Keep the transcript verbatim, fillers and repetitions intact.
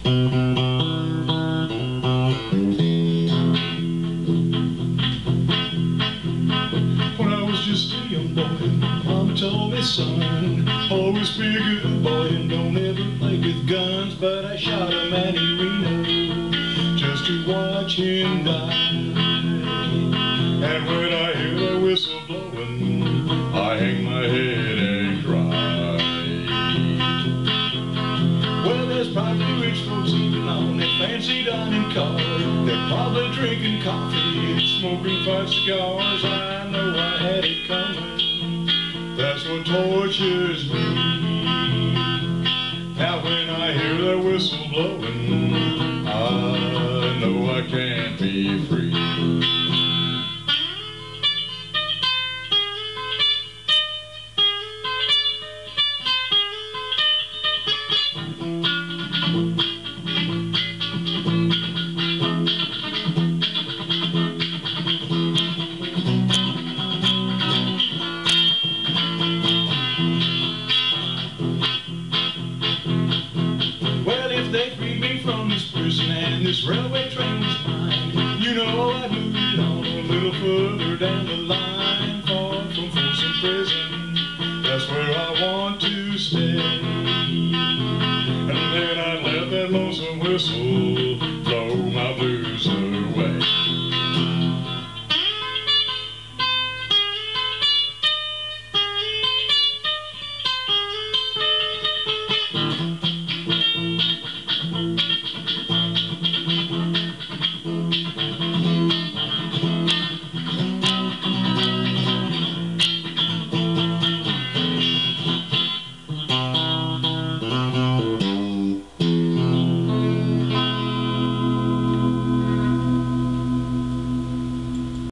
When I was just a young boy, Mama told me, son, always be a good boy and don't ever play with guns. But I shot a Manny Reno just to watch him die. And when I hear that whistle blowing, I hang my head and cry. Well, there's probably rich folks eating on that fancy dining car. They're probably drinking coffee and smoking five cigars. I know I had it coming. That's what tortures me. Now when I hear that whistle blowing, I know I can't be free. They freed me from this prison and this railway train was mine. You know I'd move it on a little further down the line, far from Folsom Prison. That's where I want to stay. And then I'd let that lonesome whistle